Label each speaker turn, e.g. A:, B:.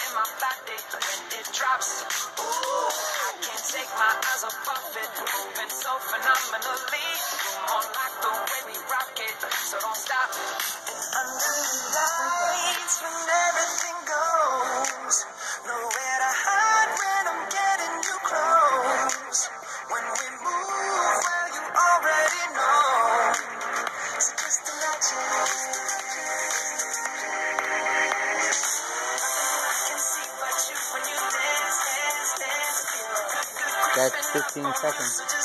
A: in my body when it drops. Ooh, I can't take my eyes off of it. Moving so phenomenally. Come on, like the way we rock it. So don't stop. Under the lights when everything goes. Nowhere to hide when I'm getting you close. When we move, well, you already know. So just imagine. I can see but you when you dance, dance, dance.
B: That's 15 seconds.